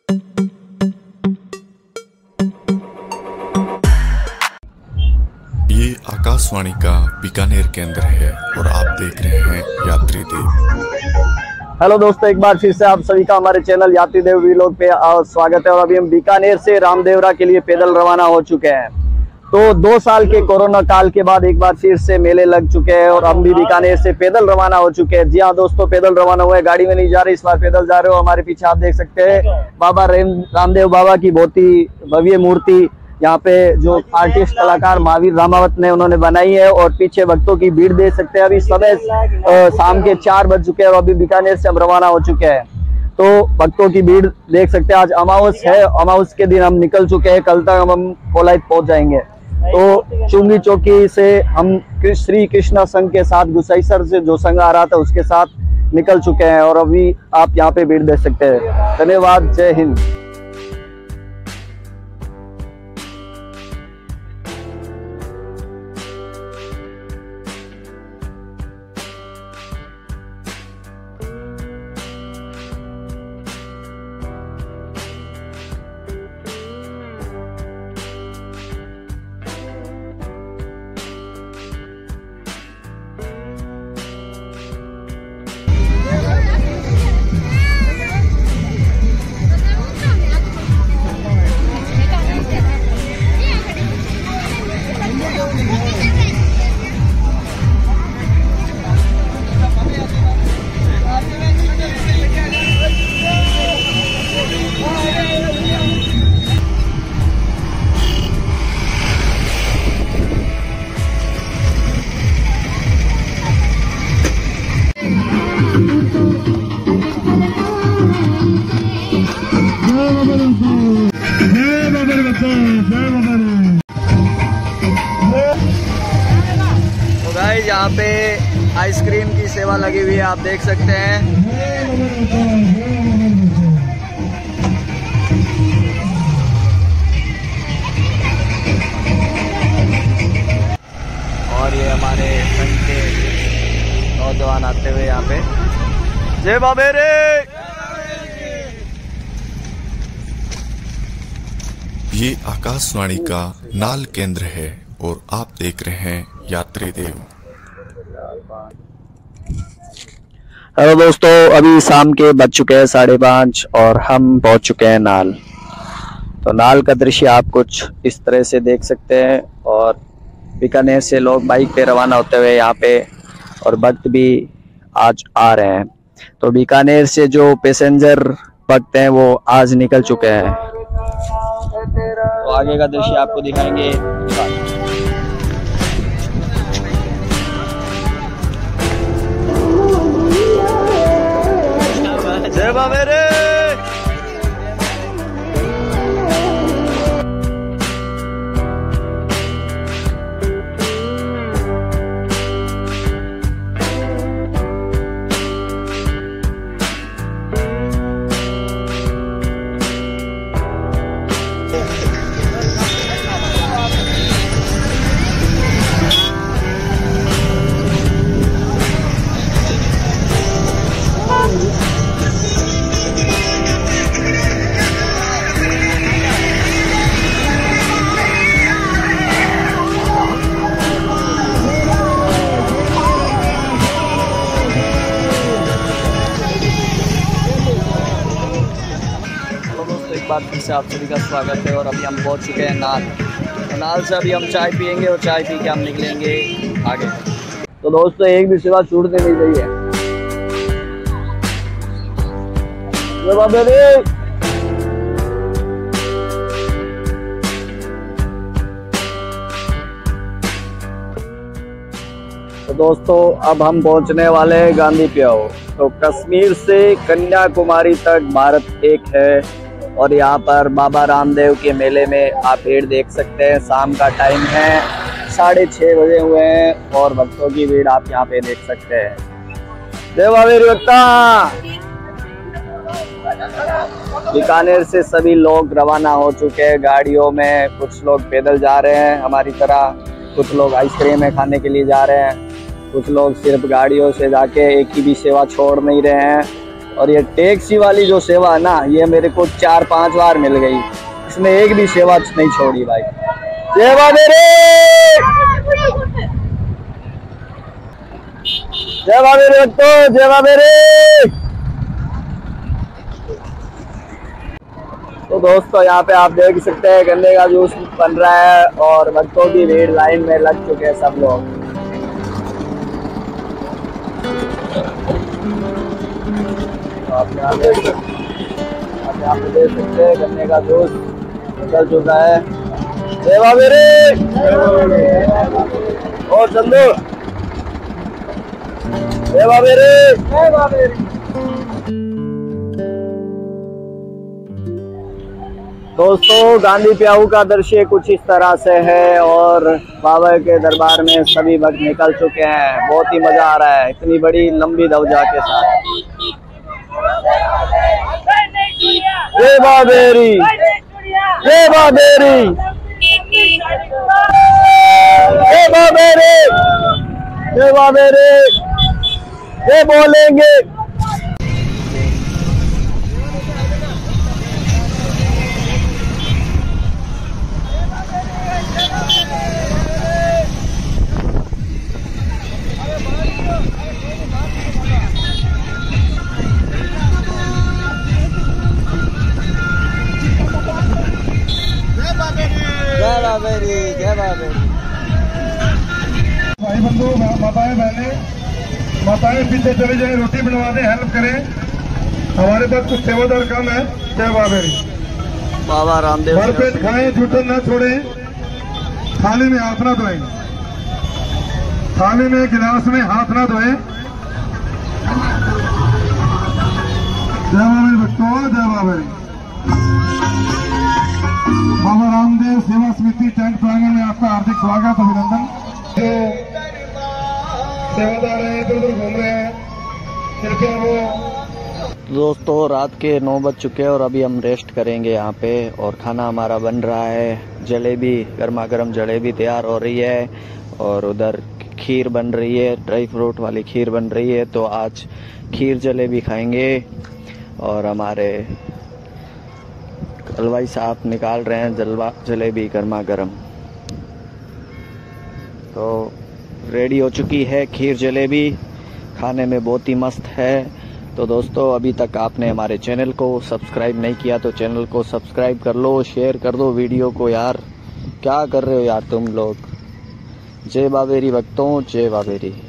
ये आकाशवाणी का बीकानेर केंद्र है और आप देख रहे हैं यात्री देव। हेलो दोस्तों, एक बार फिर से आप सभी का हमारे चैनल यात्री देव वीलॉग पे स्वागत है। और अभी हम बीकानेर से रामदेवरा के लिए पैदल रवाना हो चुके हैं। तो 2 साल के कोरोना काल के बाद एक बार फिर से मेले लग चुके हैं और हम भी बीकानेर से पैदल रवाना हो चुके हैं। जी हाँ दोस्तों, पैदल रवाना हुए, गाड़ी में नहीं जा रहे, इस बार पैदल जा रहे हो। हमारे पीछे आप देख सकते हैं बाबा रामदेव बाबा की बहुत ही भव्य मूर्ति यहाँ पे जो आर्टिस्ट कलाकार महावीर रामावत ने उन्होंने बनाई है। और पीछे भक्तों की भीड़ देख सकते हैं। अभी समय शाम के 4 बज चुके हैं और अभी बीकानेर से हम रवाना हो चुके हैं। तो भक्तों की भीड़ देख सकते हैं। आज अमावस है, अमावस के दिन हम निकल चुके हैं। कल तक हम कोलाइत पहुंच जाएंगे। तो चुंगी चौकी से हम श्री कृष्णा संघ के साथ गुसाईसर से जो संघ आ रहा था उसके साथ निकल चुके हैं और अभी आप यहाँ पे भीड़ देख सकते हैं। धन्यवाद, जय हिंद। तो गाइस यहाँ पे आइसक्रीम की सेवा लगी हुई है, आप देख सकते हैं। और ये हमारे संघ के नौजवान आते हुए यहाँ पे। जय बाबे रे। ये आकाशवाणी का नाल केंद्र है और आप देख रहे हैं यात्री देव। हेलो दोस्तों, अभी शाम के बज चुके हैं 5:30 और हम पहुंच चुके हैं नाल। तो नाल का दृश्य आप कुछ इस तरह से देख सकते हैं। और बीकानेर से लोग बाइक पे रवाना होते हुए यहाँ पे और भक्त भी आज आ रहे हैं। तो बीकानेर से जो पैसेंजर भक्त हैं वो आज निकल चुके हैं। तो आगे का दृश्य आपको दिखाएंगे। जय बाबे रे। बात फिर से आप सभी का स्वागत है। और अभी हम पहुंच चुके हैं नाल। तो नाल से अभी हम चाय पियेंगे और चाय पी के हम निकलेंगे आगे। तो दोस्तों, एक भी सेवा छूटने नहीं चाहिए। तो दोस्तों, अब हम पहुंचने वाले हैं गांधी प्याओ। तो कश्मीर से कन्याकुमारी तक भारत एक है। और यहाँ पर बाबा रामदेव के मेले में आप भीड़ देख सकते हैं। शाम का टाइम है, 6:30 बजे हुए हैं और भक्तों की भीड़ आप यहाँ पे देख सकते हैं। जय बाबे भक्ता। बीकानेर से सभी लोग रवाना हो चुके हैं गाड़ियों में। कुछ लोग पैदल जा रहे हैं हमारी तरह, कुछ लोग आइसक्रीम खाने के लिए जा रहे हैं, कुछ लोग सिर्फ गाड़ियों से जाके एक की भी सेवा छोड़ नहीं रहे हैं। और ये टैक्सी वाली जो सेवा है ना, ये मेरे को 4-5 बार मिल गई, इसमें एक भी सेवा नहीं छोड़ी भाई। जय बाबेरे, जय बाबेरे भक्तों, जय बाबेरे। तो दोस्तों यहाँ पे आप देख सकते हैं गन्ने का जूस बन रहा है और भक्तों की भीड़ लाइन में लग चुके हैं सब लोग। आप यहाँ देख सकते हैं गन्ने का जूस निकल चुका है। जय बाबेरे और चंदू, जय बाबेरे, जय बाबेरे। दोस्तों गांधी प्याऊ का दृश्य कुछ इस तरह से है और बाबा के दरबार में सभी भक्त निकल चुके हैं। बहुत ही मजा आ रहा है इतनी बड़ी लंबी ध्वजा के साथ। जय बाबेरी, जय बाबेरी, जय बाबेरी, जय बाबेरी, जय बोलेंगे। जय बाबेरी, जय बाबेरी। भाई बंधु, माताएं बहने, माताएं पीछे चले जाए, रोटी बनवा दें, हेल्प करें, हमारे पास कुछ सेवादार काम है। जय बाबेरी। बाबा रामदेव भर पेट खाएं, जूठन न छोड़ें, थाली में हाथ ना धोएं, थाली में गिलास में हाथ ना धोएं। जय बाबेरी भक्तों, जय बाबेरी। बाबा रामदेव सेवा समिति टेंट प्रांगण में आपका हार्दिक स्वागत, अभिनंदन। जो सेवादार हैं इधर उधर घूम रहे हैं, कृपया वो। दोस्तों रात के 9 बज चुके हैं और अभी हम रेस्ट करेंगे यहाँ पे और खाना हमारा बन रहा है। जलेबी, गर्मा गर्म जलेबी तैयार हो रही है और उधर खीर बन रही है, ड्राई फ्रूट वाली खीर बन रही है। तो आज खीर जलेबी खाएंगे और हमारे हलवाई साहब निकाल रहे हैं जलेबी गर्मा गर्म। तो रेडी हो चुकी है खीर जलेबी, खाने में बहुत ही मस्त है। तो दोस्तों अभी तक आपने हमारे चैनल को सब्सक्राइब नहीं किया तो चैनल को सब्सक्राइब कर लो, शेयर कर दो वीडियो को। यार क्या कर रहे हो यार तुम लोग। जय बाबेरी भक्तों, जय बाबेरी।